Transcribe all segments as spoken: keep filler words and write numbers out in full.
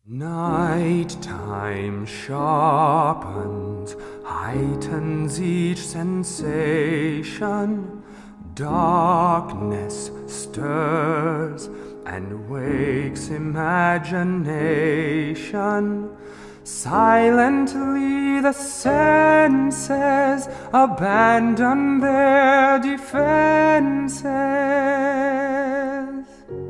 Night time sharpens, heightens each sensation. Darkness stirs and wakes imagination. Silently the senses abandon their defenses.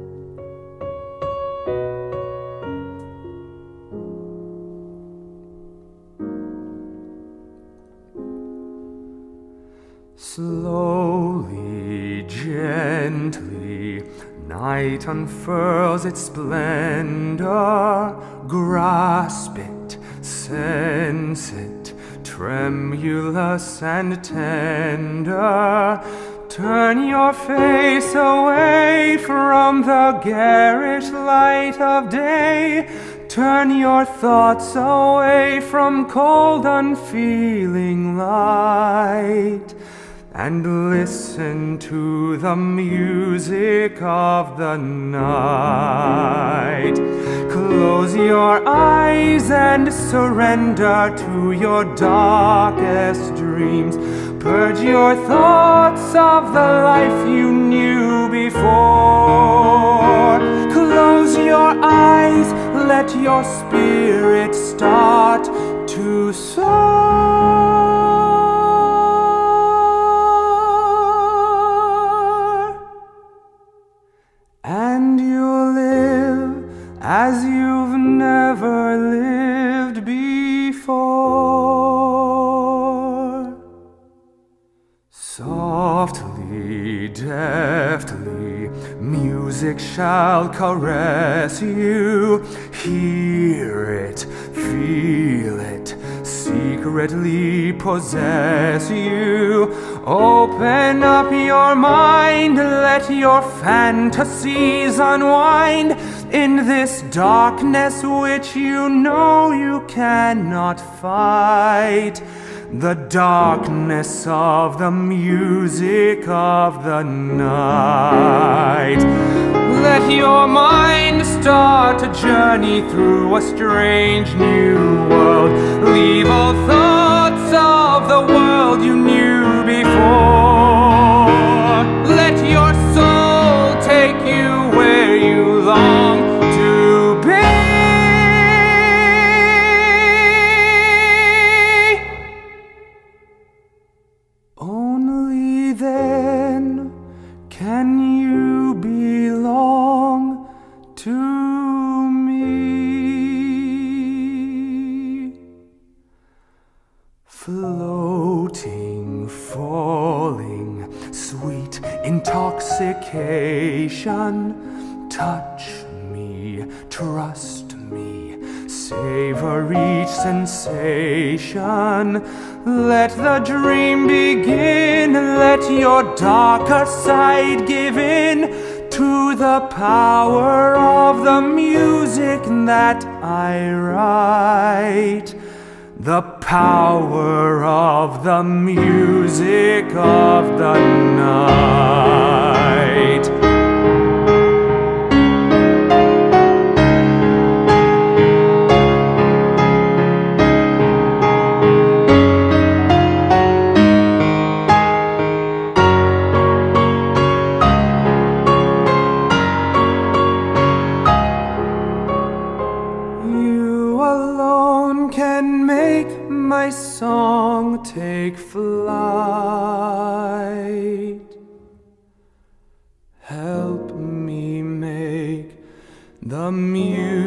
Slowly, gently, night unfurls its splendor. Grasp it, sense it, tremulous and tender. Turn your face away from the garish light of day. Turn your thoughts away from cold, unfeeling light, and listen to the music of the night. Close your eyes and surrender to your darkest dreams. Purge your thoughts of the life you knew before. Close your eyes, let your spirit start to soar. And you'll live as you've never lived before. Softly, deftly, music shall caress you. Hear it, feel it, secretly possess you. Open up your mind, let your fantasies unwind in this darkness which you know you cannot fight. The darkness of the music of the night. Let your mind start a journey through a strange new world. Leave all thoughts of the world you knew before. Let your soul take you where you long to be. Only then can you belong to me. Floating, falling, sweet intoxication. Touch me, trust me, savor each sensation. Let the dream begin, let your darker side give in to the power of the music that I write. The power of the music of the night. Can make my song take flight. Help me make the music